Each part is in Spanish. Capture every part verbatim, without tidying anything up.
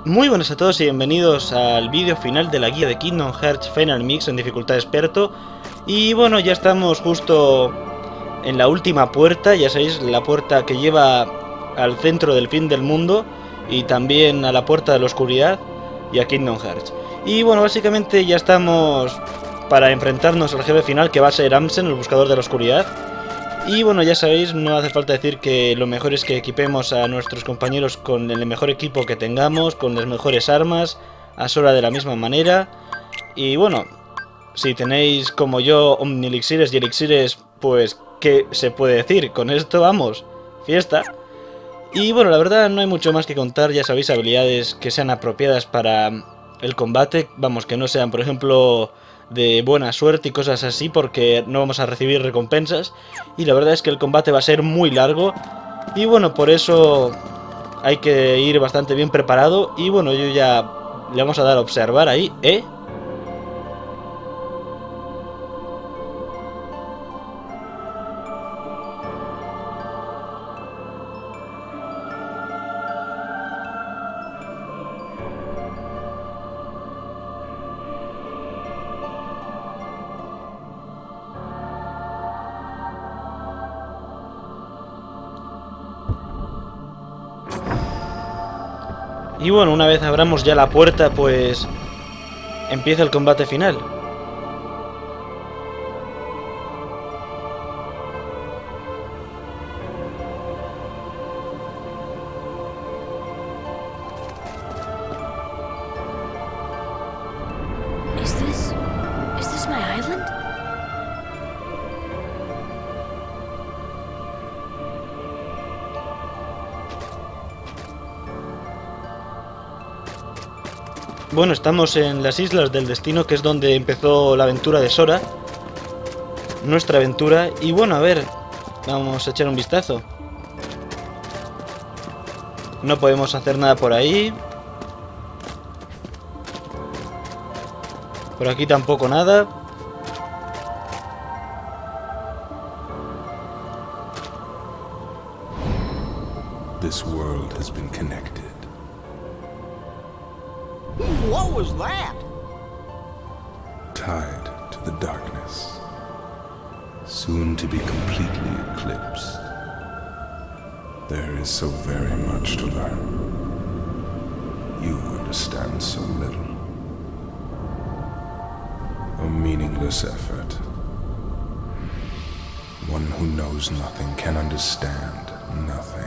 Muy buenas a todos y bienvenidos al vídeo final de la guía de Kingdom Hearts Final Mix en dificultad experto. Y bueno, ya estamos justo en la última puerta, ya sabéis, la puerta que lleva al centro del fin del mundo y también a la puerta de la oscuridad y a Kingdom Hearts. Y bueno, básicamente ya estamos para enfrentarnos al jefe final, que va a ser Amsen, el buscador de la oscuridad. Y bueno, ya sabéis, no hace falta decir que lo mejor es que equipemos a nuestros compañeros con el mejor equipo que tengamos, con las mejores armas, a Sora de la misma manera. Y bueno, si tenéis como yo Omni-Elixires y Elixires, pues ¿qué se puede decir? Con esto vamos, fiesta. Y bueno, la verdad no hay mucho más que contar, ya sabéis, habilidades que sean apropiadas para el combate, vamos, que no sean, por ejemplo, de buena suerte y cosas así, porque no vamos a recibir recompensas. Y la verdad es que el combate va a ser muy largo y bueno, por eso hay que ir bastante bien preparado. Y bueno, yo ya le vamos a dar a observar ahí, ¿eh? Y bueno, una vez abramos ya la puerta, pues empieza el combate final. Is this... is this my island? Bueno, estamos en las Islas del Destino, que es donde empezó la aventura de Sora. Nuestra aventura. Y bueno, a ver, vamos a echar un vistazo. No podemos hacer nada por ahí. Por aquí tampoco nada. This world has been connected. What was that? Tied to the darkness, soon to be completely eclipsed. There is so very much to learn. You understand so little. A meaningless effort. One who knows nothing can understand nothing.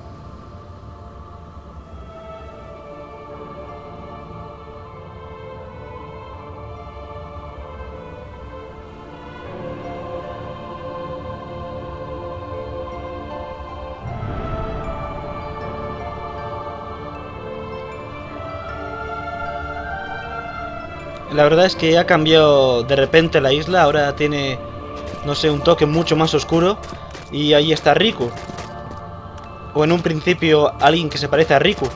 La verdad es que ha cambiado de repente la isla, ahora tiene, no sé, un toque mucho más oscuro. Y ahí está Riku. O en un principio alguien que se parece a Riku.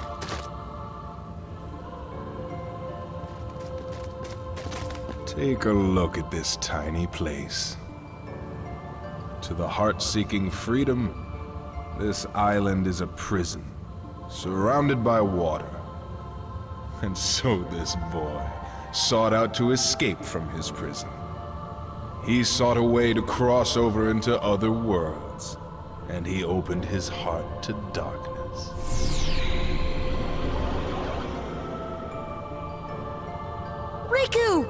Take a look at this tiny place. To the heart-seeking freedom, this island is a prison, surrounded by water. And so this boy sought out to escape from his prison. He sought a way to cross over into other worlds, and he opened his heart to darkness. Riku!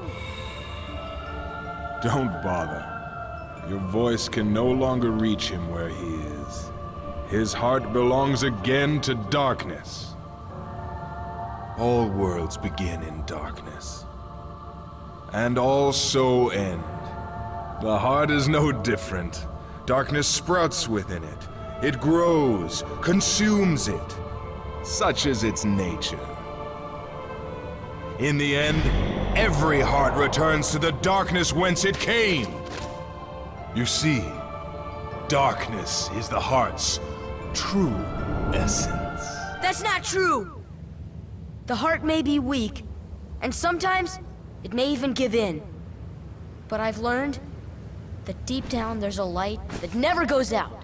Don't bother. Your voice can no longer reach him where he is. His heart belongs again to darkness. All worlds begin in darkness. And all so end. The heart is no different. Darkness sprouts within it. It grows, consumes it. Such is its nature. In the end, every heart returns to the darkness whence it came. You see, darkness is the heart's true essence. That's not true! The heart may be weak, and sometimes it may even give in. But I've learned that deep down there's a light that never goes out.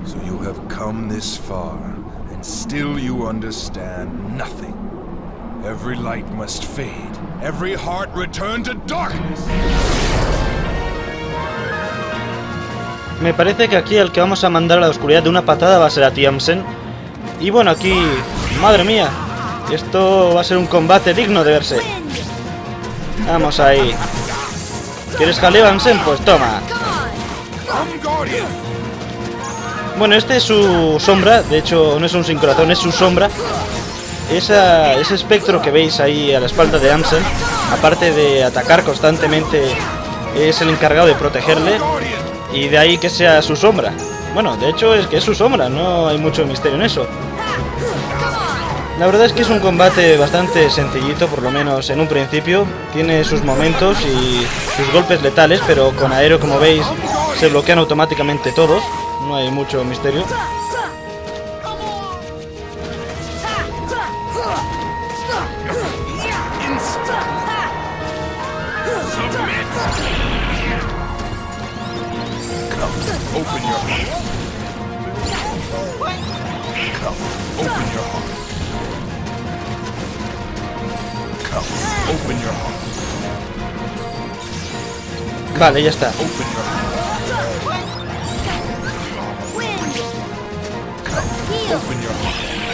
So you have come this far, and still you understand nothing. Every light must fade. Every heart return to darkness. Me parece que aquí el que vamos a mandar a la oscuridad de una patada va a ser a ti, Amsen. Y bueno, aquí... ¡Madre mía! Esto va a ser un combate digno de verse. Vamos ahí. ¿Quieres jaleo, Amsen? Pues toma. Bueno, este es su sombra. De hecho, no es un sin corazón, es su sombra. Esa, ese espectro que veis ahí a la espalda de Amsen, aparte de atacar constantemente, es el encargado de protegerle. Y de ahí que sea su sombra. Bueno, de hecho es que es su sombra, no hay mucho misterio en eso. La verdad es que es un combate bastante sencillito, por lo menos en un principio. Tiene sus momentos y sus golpes letales, pero con aéreo, como veis, se bloquean automáticamente todos. No hay mucho misterio. Open your heart. Come, open your heart. Come, open your heart. Vale, ya está. Open your heart. Come, open your heart.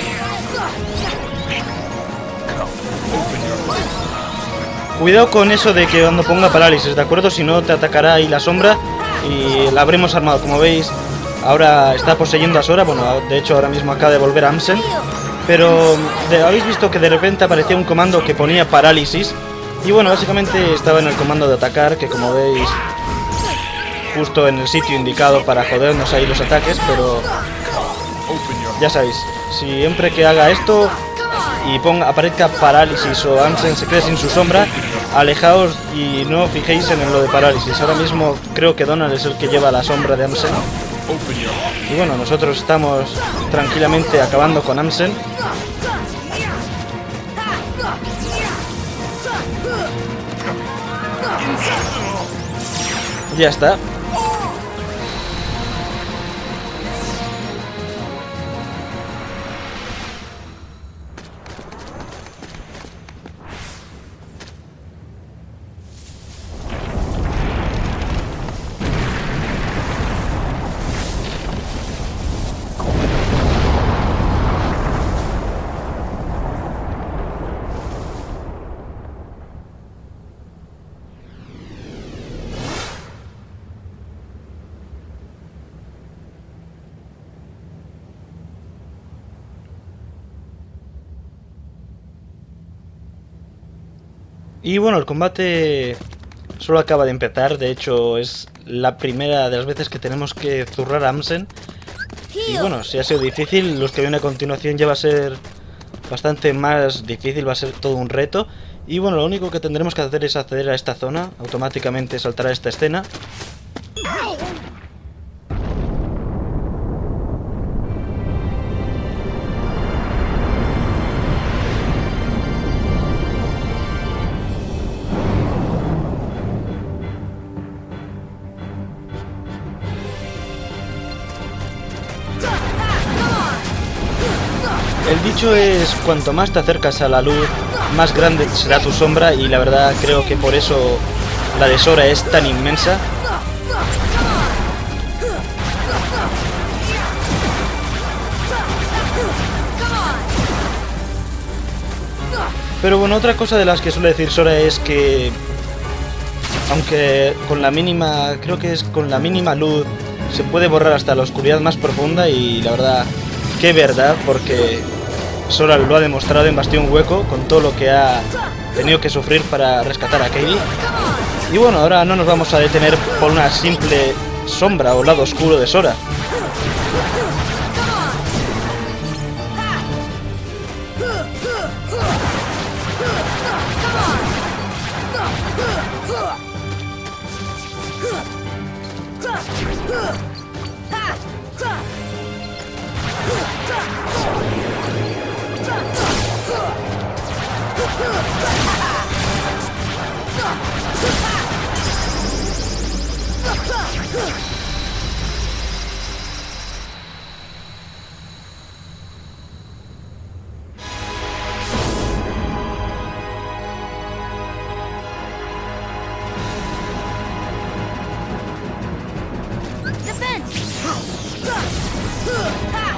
Come, open your heart. Cuidado con eso de que cuando ponga parálisis, ¿de acuerdo? Si no te atacará ahí la sombra y la habremos armado. Como veis, ahora está poseyendo a Sora. Bueno, de hecho ahora mismo acaba de volver a Amsen. Pero de, habéis visto que de repente aparecía un comando que ponía parálisis. Y bueno, básicamente estaba en el comando de atacar, que como veis, justo en el sitio indicado para jodernos ahí los ataques. Pero ya sabéis, siempre que haga esto y ponga, aparezca parálisis o Amsen se quede sin su sombra, alejaos y no os fijéis en lo de parálisis. Ahora mismo creo que Donald es el que lleva la sombra de Amsen. Y bueno, nosotros estamos tranquilamente acabando con Amsen. Ya está. Y bueno, el combate solo acaba de empezar. De hecho, es la primera de las veces que tenemos que zurrar a Amsen. Y bueno, si ha sido difícil, los que vienen a continuación ya va a ser bastante más difícil, va a ser todo un reto. Y bueno, lo único que tendremos que hacer es acceder a esta zona. Automáticamente saltará esta escena. El dicho es, cuanto más te acercas a la luz, más grande será tu sombra, y la verdad creo que por eso la de Sora es tan inmensa. Pero bueno, otra cosa de las que suele decir Sora es que, aunque con la mínima, creo que es con la mínima luz, se puede borrar hasta la oscuridad más profunda, y la verdad, qué verdad, porque Sora lo ha demostrado en Bastión Hueco, con todo lo que ha tenido que sufrir para rescatar a Kairi. Y bueno, ahora no nos vamos a detener por una simple sombra o lado oscuro de Sora.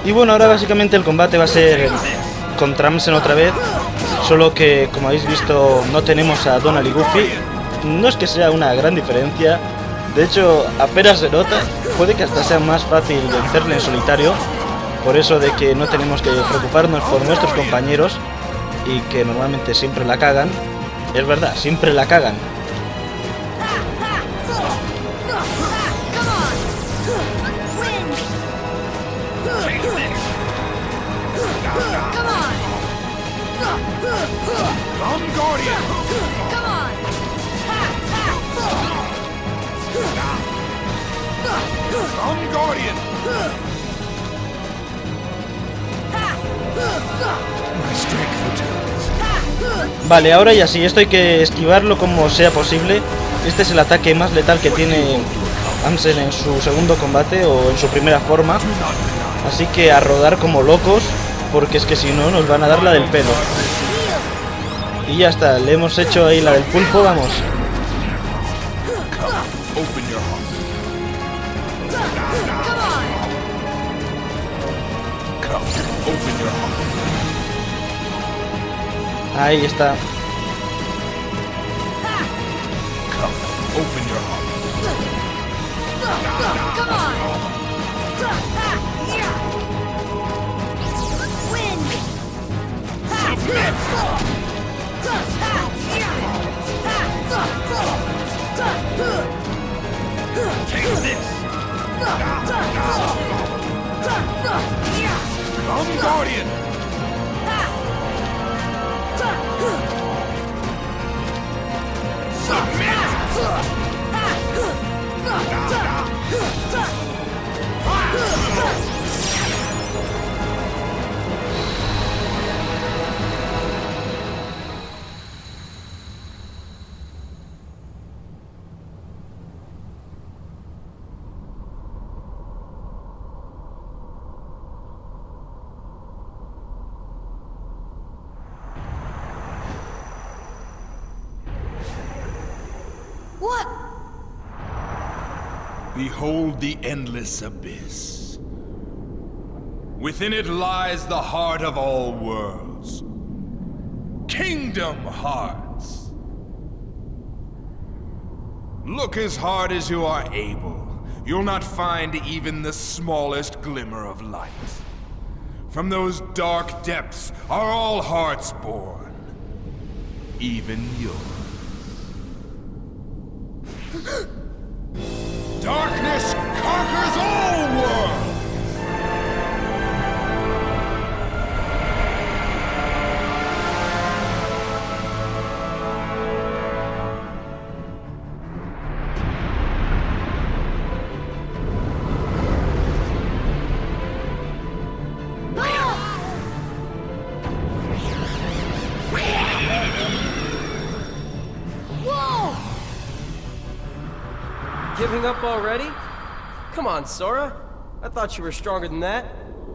Y bueno, ahora básicamente el combate va a ser con Tramsen otra vez, solo que como habéis visto no tenemos a Donald y Goofy. No es que sea una gran diferencia, de hecho apenas se nota, puede que hasta sea más fácil vencerle en solitario, por eso de que no tenemos que preocuparnos por nuestros compañeros y que normalmente siempre la cagan. Es verdad, siempre la cagan. Vale, ahora ya sí, esto hay que esquivarlo como sea posible. Este es el ataque más letal que tiene Tramsen en su segundo combate o en su primera forma. Así que a rodar como locos, porque es que si no nos van a dar la del pelo. Y ya está, le hemos hecho ahí la del pulpo, vamos. Ahí está. What? Behold the endless abyss. Within it lies the heart of all worlds. Kingdom Hearts. Look as hard as you are able. You'll not find even the smallest glimmer of light. From those dark depths are all hearts born. Even yours. Darkness conquers all worlds! Giving up already? Come on, Sora. I thought you were stronger than that.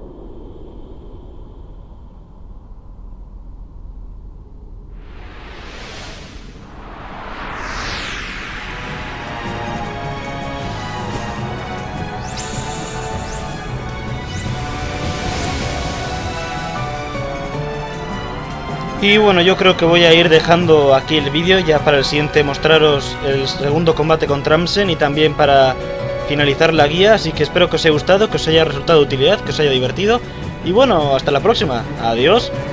Y bueno, yo creo que voy a ir dejando aquí el vídeo ya para el siguiente mostraros el segundo combate con Tramsen y también para finalizar la guía, así que espero que os haya gustado, que os haya resultado de utilidad, que os haya divertido y bueno, hasta la próxima, adiós.